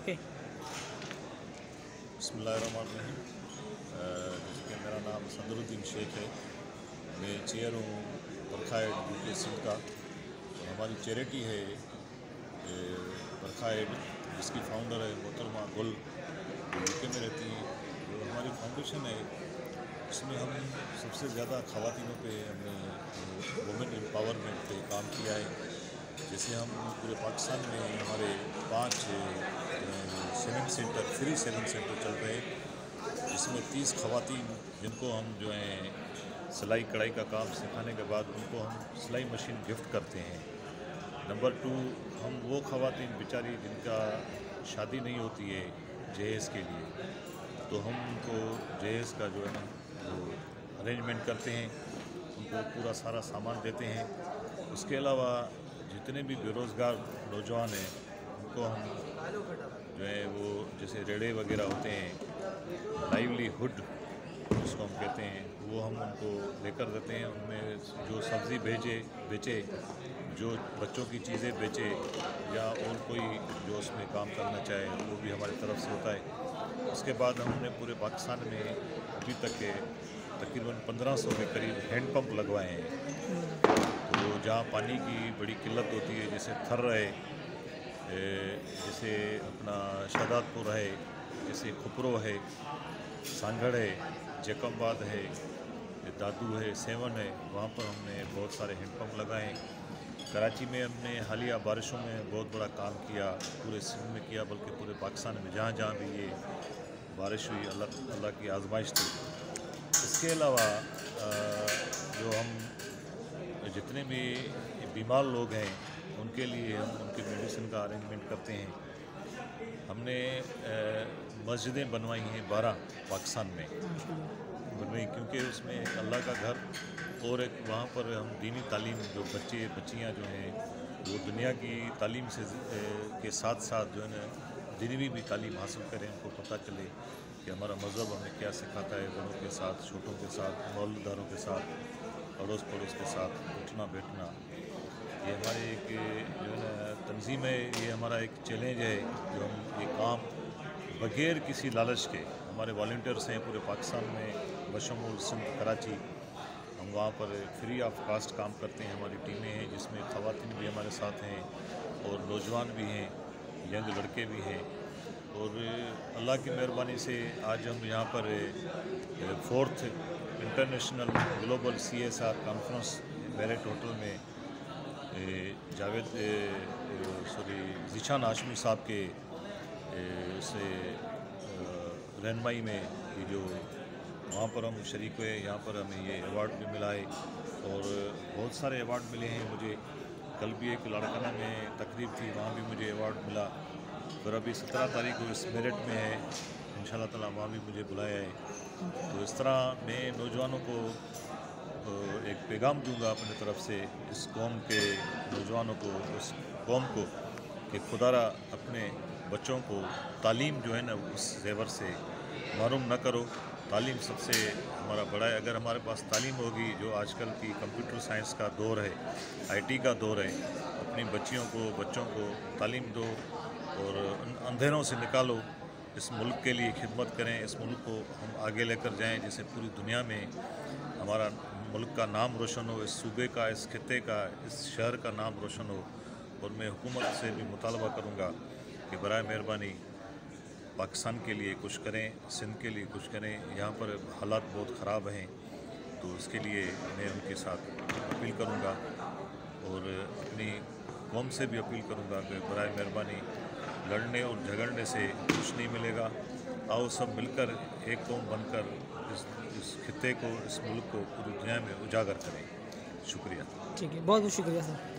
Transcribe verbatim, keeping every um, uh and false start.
Okay. बिस्मिल्लाहिर्रहमानिर्रहीम। जैसे कि मेरा नाम सदरुद्दीन शेख है, मैं चेयर हूँ बरखा एड यूके सिंध का। तो हमारी चैरिटी है बरखा एड, जिसकी फाउंडर है मोहतरमा गुल, जो यूके में रहती हैं। जो हमारी फाउंडेशन है, इसमें हम सबसे ज़्यादा ख़वातीनों पे हमने वुमेन एम्पावरमेंट पे काम किया है। जैसे हम पूरे पाकिस्तान में हमारे पाँच selling centre, free selling centre चल रहे हैं, जिसमें तीस ख़वातीन जिनको हम जो है सिलाई कढ़ाई का काम सिखाने के बाद उनको हम सिलाई मशीन गिफ्ट करते हैं। नंबर टू, हम वो ख़वातीन बेचारी जिनका शादी नहीं होती है जहेज़ के लिए, तो हम उनको जहेज़ का जो है ना वो अरेंजमेंट करते हैं, उनको पूरा सारा सामान देते हैं। उसके अलावा जितने भी बेरोज़गार नौजवान हैं उनको हम जो है वो जैसे रेड़े वगैरह होते हैं, लाइवलीहुड जिसको हम कहते हैं, वो हम उनको लेकर देते हैं। उनमें जो सब्ज़ी बेचे बेचे जो बच्चों की चीज़ें बेचे या और कोई जो उसमें काम करना चाहे वो भी हमारी तरफ से होता है। उसके बाद हमने पूरे पाकिस्तान में अभी तक के तकरीबन पंद्रह सौ के करीब हैंड पंप लगवाए हैं। तो जहाँ पानी की बड़ी किल्लत होती है, जैसे थर है, जैसे अपना शादातपुर है, जैसे खुपरो है, सांगड़ है, जकमबाद है, दादू है, सेवन है, वहाँ पर हमने बहुत सारे हैंडपम्प लगाए हैं। कराची में हमने हालिया बारिशों में बहुत बड़ा काम किया, पूरे सिंध में किया, बल्कि पूरे पाकिस्तान में जहाँ जहाँ भी ये बारिश हुई, अल्लाह अल्लाह की आजमाइश थी। इसके अलावा जो हम जितने भी बीमार लोग हैं उनके लिए हम उनकी मेडिसिन का अरेंजमेंट करते हैं। हमने मस्जिदें बनवाई हैं बारह पाकिस्तान में बनवाई, क्योंकि उसमें एक अल्लाह का घर और एक वहाँ पर हम दीनी तालीम, जो बच्चे बच्चियाँ जो हैं वो दुनिया की तालीम से के साथ साथ जो है ना दीनी भी तालीम हासिल करें, उनको पता चले कि हमारा मज़हब हमें क्या सिखाता है। बड़ों के साथ, छोटों के साथ, मौलदारों के साथ, अड़ोस पड़ोस के साथ उठना बैठना, ये हमारे एक जो है ना तंजीम है, ये हमारा एक चैलेंज है जो हम ये काम बग़ैर किसी लालच के, हमारे वॉलंटियर्स हैं पूरे पाकिस्तान में बशमूल सिंध कराची, हम वहाँ पर फ्री ऑफ कास्ट काम करते हैं। हमारी टीमें हैं जिसमें ख़वातीन भी हमारे साथ हैं और नौजवान भी हैं, यंग लड़के भी हैं। और अल्लाह की मेहरबानी से आज हम यहाँ पर fourth international global C S R conference Marriott hotel में जावेद सॉरी ज़ीशान हाशमी साहब के से रहनुमाई में ये जो वहाँ पर हम शरीक हुए, यहाँ पर हमें ये अवार्ड भी मिला है और बहुत सारे अवार्ड मिले हैं मुझे। कल भी एक लाड़काना में तकरीब थी, वहाँ भी मुझे अवार्ड मिला। फिर अभी सत्रह तारीख को इस मेरिट में है, इंशाल्लाह ताला वहाँ भी मुझे बुलाया है। तो इस तरह मैं नौजवानों को एक पैगाम दूंगा अपनी तरफ से, इस कौम के नौजवानों को, उस कौम को, कि खुदारा अपने बच्चों को तालीम जो है ना उस ज़ेवर से महरूम न करो। तालीम सबसे हमारा बड़ा है। अगर हमारे पास तालीम होगी, जो आजकल की कंप्यूटर साइंस का दौर है, आईटी का दौर है, अपनी बच्चियों को बच्चों को तालीम दो और अंधेरों से निकालो, इस मुल्क के लिए खिदमत करें, इस मुल्क को हम आगे लेकर जाएं, जिससे पूरी दुनिया में हमारा मुल्क का नाम रोशन हो, इस सूबे का, इस खित्ते का, इस शहर का नाम रोशन हो। और मैं हुकूमत से भी मुतालबा करूँगा कि बराए मेहरबानी पाकिस्तान के लिए कुछ करें, सिंध के लिए कुछ करें। यहाँ पर हालात बहुत ख़राब हैं, तो उसके लिए मैं उनके साथ अपील करूँगा और अपनी कौम से भी अपील करूँगा कि बराए मेहरबानी लड़ने और झगड़ने से कुछ नहीं मिलेगा। आओ सब मिलकर एक कौम बनकर इस इस खित्ते को, इस मुल्क को पूरी दुनिया में उजागर करें। शुक्रिया। ठीक है, बहुत बहुत शुक्रिया सर।